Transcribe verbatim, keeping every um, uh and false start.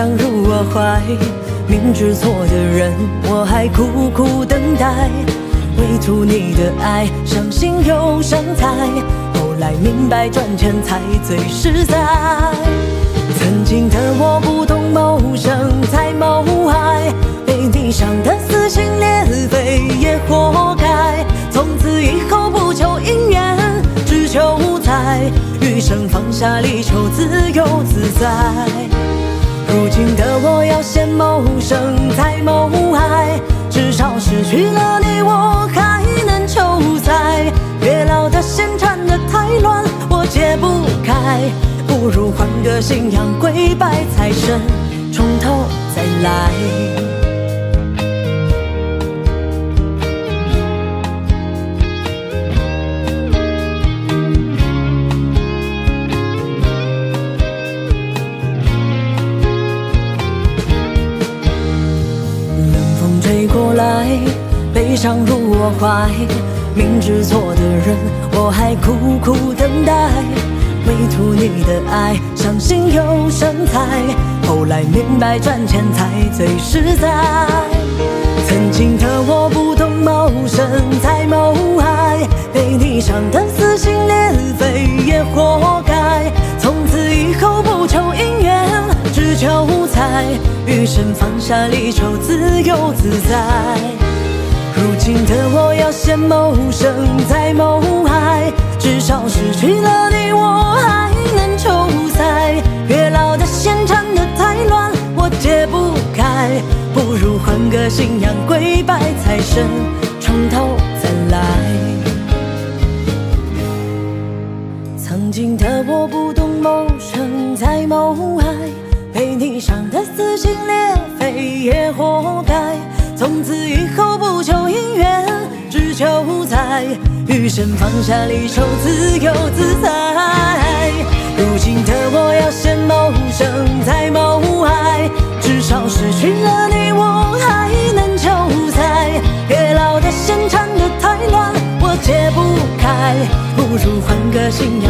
伤入我怀，明知错的人，我还苦苦等待，为图你的爱，伤心又伤财。后来明白，赚钱才最实在。曾经的我不懂谋生，才谋害，被你伤得撕心裂肺也活该。从此以后不求姻缘，只求财，余生放下离愁，自由自在。如今的我要先谋生，才谋害，至少失去了你，我还能求财。月老的线缠得太乱，我解不开，不如换个信仰，跪拜财神，从头再来。吹过来，悲伤入我怀，明知错的人，我还苦苦等待，为图你的爱，伤心又伤财。后来明白，赚钱才最实在。曾经的我不懂谋生，才谋害，被你伤得撕心裂肺也活该。从此以后不求姻缘，只求财，余生放下离愁，自由自在。如今的我要先谋生，再谋害，至少失去了你，我还能求财。月老的线缠得太乱，我解不开，不如换个信仰，跪拜财神，从头再来。曾经的我不懂谋生，才谋害，被你伤得撕心裂肺也活该。从此以后不求姻缘，只求财，余生放下离愁，自由自在。如今的我要先谋生，再谋害，至少失去了你，我还能求财。月老的线缠得太乱，我解不开，不如换个信仰。